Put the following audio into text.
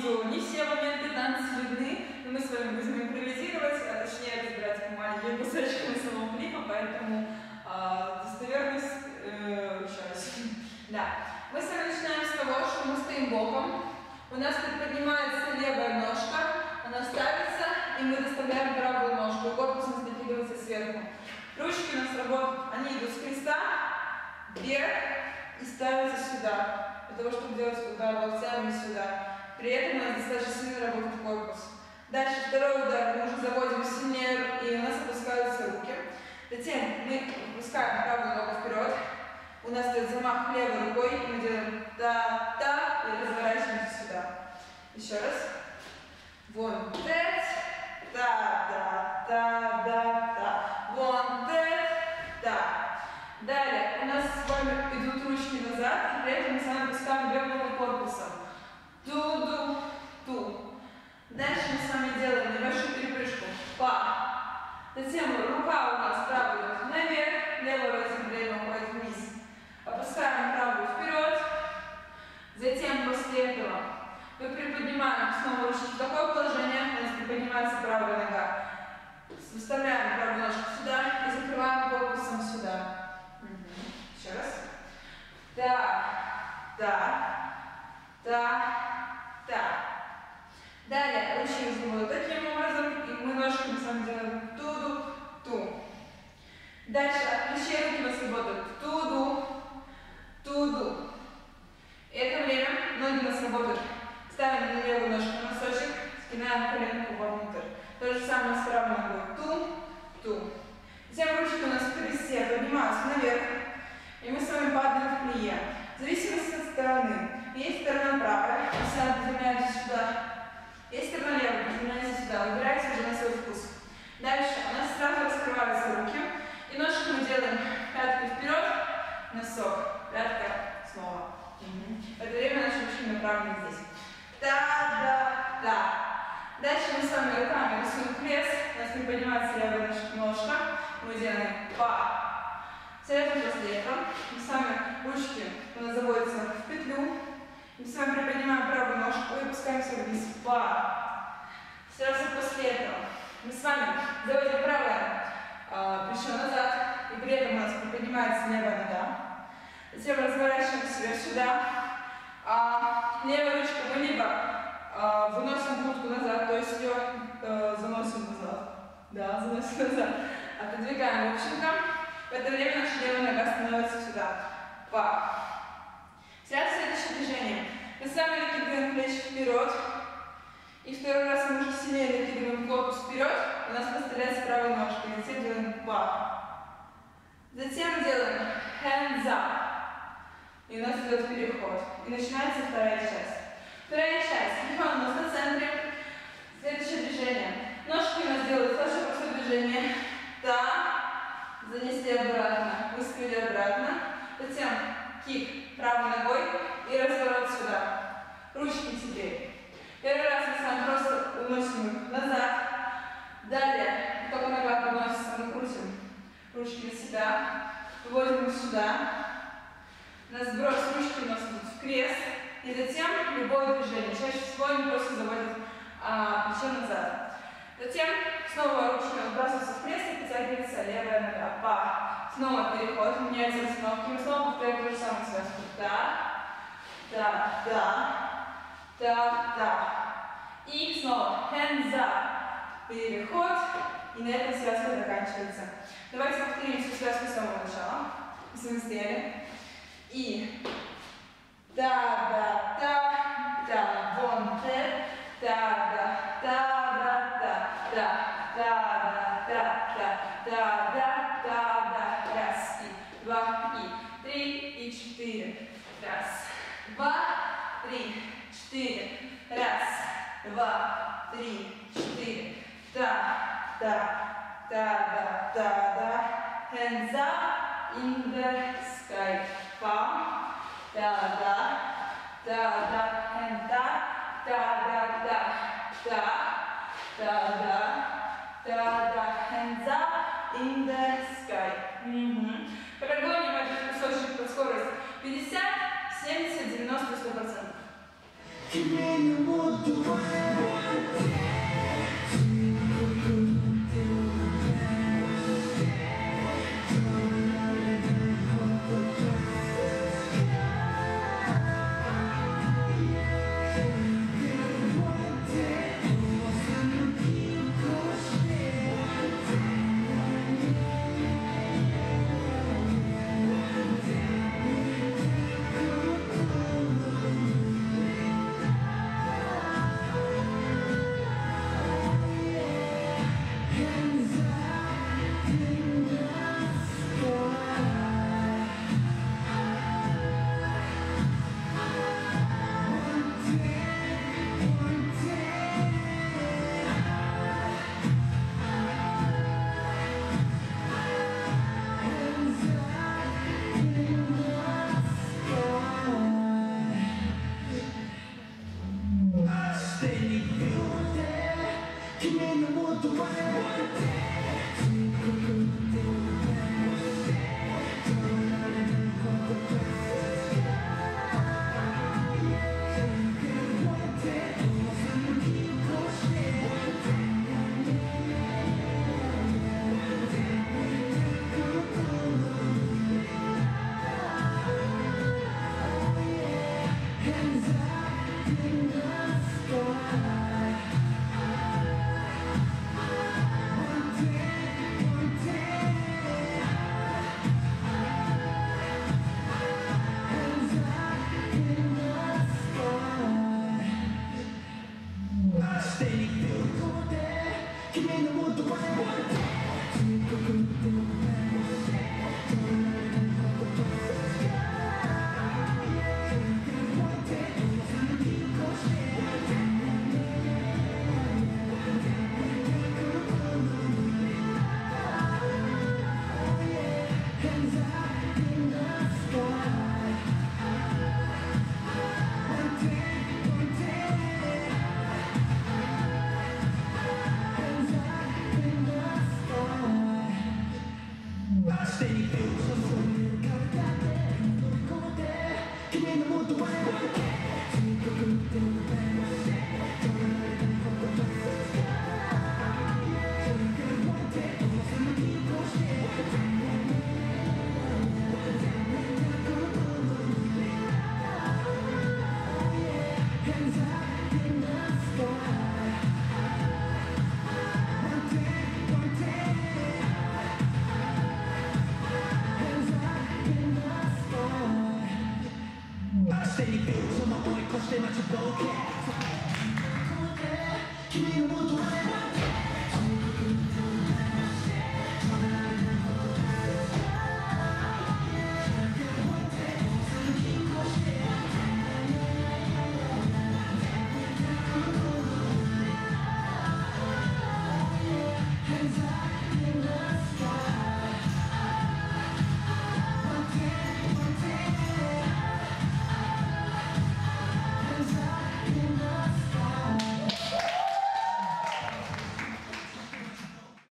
видео не все моменты танца видны, но мы с вами будем импровизировать, а точнее разбирать по маленьким кусочкам самого клипа, поэтому достоверность еще раз. Да. Мы с вами начинаем с того, что мы стоим боком, у нас поднимается левая ножка, она ставится, и мы доставляем правую ножку, и корпус у нас закидывается сверху. Ручки у нас работают, они идут с креста вверх и ставятся сюда, для того, чтобы делать удар локтями сюда. При этом у нас достаточно сильно работает корпус. Дальше второй удар, мы уже заводим сильнее, и у нас опускаются руки. Затем мы опускаем правую ногу вперед, у нас идет замах левой рукой, и мы делаем та-та и разворачиваемся сюда. Еще раз. One, that, та-та-та-та-та. One, that, та. Далее у нас с вами идут ручки назад, и при этом мы с вами опускаем левым корпусом. Ту-ду-ту. Дальше мы с вами делаем небольшую перепрыжку. Па. Затем рука у нас правая идет наверх, левая в это время уходит вниз. Опускаем правую вперед. Затем после этого мы приподнимаем снова ручки в такое положение, у нас приподнимается правая нога. Выставляем правую ножку сюда и закрываем корпусом сюда. Еще раз. Та. Далее ручки разговаривают таким образом, и мы ножками с вами делаем туду-ту. Дальше от плечей руки у нас работают туду-туду. И это время ноги у нас работают. Ставим на левую ножку носочек, скинаем коленку вовнутрь. То же самое с правой ногой. Ту-ту. Затем ручки у нас в кресте поднимаются наверх, и мы с вами падаем в плие. В зависимости от стороны. Есть сторона правая, приземляемся сюда. Есть сторона левая, приземляемся сюда. Выбирайте уже на свой вкус. Дальше у нас сразу раскрываются руки. И ножку мы делаем пяткой вперед, носок, пятка снова. В это время наши ручки направлены здесь. Та-да-да. Дальше мы с вами руками рисуем крест, у нас приподнимается левая ножка, мы делаем па. Сразу после этого мы с вами ручки у нас заводятся в петлю, мы с вами приподнимаем правую ножку и опускаемся вниз. Па. Сразу после этого мы с вами заводим правое плечо назад, и при этом у нас приподнимается левая нога. Затем разворачиваем себя сюда. Левой ручкой мы либо выносим грудку назад, то есть ее заносим назад. Да, заносим назад. Отодвигаем общенко. В это время наша левая нога становится сюда. Па. Сейчас следующее движение. Мы сами накидываем плечи вперед. И второй раз мы уже сильнее накидываем корпус вперед. У нас поставляется правая ножка. И затем делаем па. Затем делаем hands up. И у нас идет переход. И начинается вторая часть. Вторая часть. Телефон у нас на центре. Следующее движение. Ножки у нас делают тоже простое движение. Та. Занесли обратно. Выставили обратно. Затем кик правой ногой и разворот сюда. Ручки теперь. Первый раз мы с вами просто уносим их назад. Далее, только нога подносится, мы крутим ручки на себя. Выводим их сюда. На сброс ручки у нас идут в крест. И затем любое движение. Чаще всего они просто заводят плечо назад. Затем снова ручки отбрасываются в крест и подтягивается левая нога. Па. Снова переход. Меняется расстановки. Мы снова повторяем то же самое связку. Та. И снова hands up. Переход. И на этом связка заканчивается. Давайте повторим всю связку с самого начала. Если мы стояли. И та-да-та, вон те, раз, и два, и три, и четыре, раз, два, три, четыре, раз, два, три, четыре, hands up in the sky. Palm, hand hands up in the sky. Прогоним этот кусочек под скорость 50, 70, 90, 100%. Steady build, so my boy, 越して待ちぼうけ。君の